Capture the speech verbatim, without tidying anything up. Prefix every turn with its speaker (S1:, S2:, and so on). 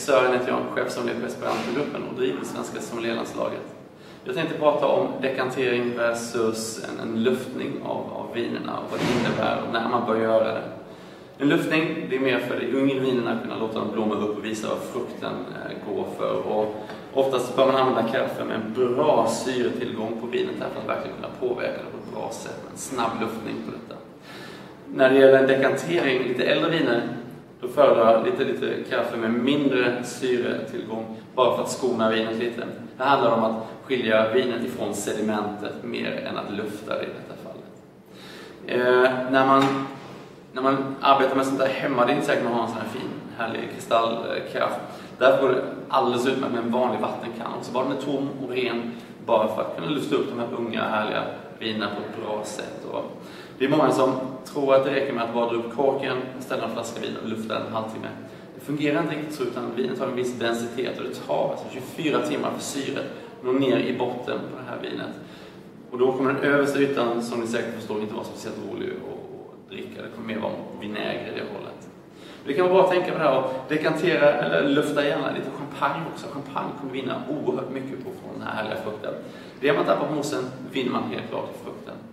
S1: Sören heter jag, chefsommelier på Esperanto-gruppen och driver svenska sommelierlandslaget. Jag tänkte prata om dekantering versus en, en luftning av, av vinerna och vad det innebär och när man bör göra det. En luftning, det är mer för de yngre vinerna att kunna låta dem blomma upp och visa vad frukten eh, går för. Och oftast bör man använda kaffe med en bra syretillgång på vinet för att verkligen kunna påverka det på ett bra sätt. En snabb luftning på detta. När det gäller en dekantering, lite äldre viner, då föredrar jag lite, lite kaffe med mindre syretillgång bara för att skona vinet lite. Det handlar om att skilja vinet ifrån sedimentet mer än att lufta det i detta fallet. Eh, när, man, när man arbetar med sånt där hemma, det är inte säkert att man har en sån här fin, härlig kristallkraft. Därför går det alldeles utmärkt med en vanlig vattenkanna. Så bara den är tom och ren, bara för att kunna lufta upp de här unga, härliga vinerna på ett bra sätt. Och det är många som tror att det räcker med att bara dra upp korken, ställa en flaska vin och lufta en halvtimme. Det fungerar inte riktigt så, utan vinet har en viss densitet och det tar alltså tjugofyra timmar för syret att nå ner i botten på det här vinet. Och då kommer den översta ytan, som ni säkert förstår, inte vara speciellt rolig att dricka. Det kommer mer vara vinäger i det hållet. Det kan vara bra att tänka på det här och dekantera eller lufta gärna lite champagne också. Champagne kommer vinna oerhört mycket på från den här härliga frukten. Det man tappar på mosen vinner man helt klart i frukten.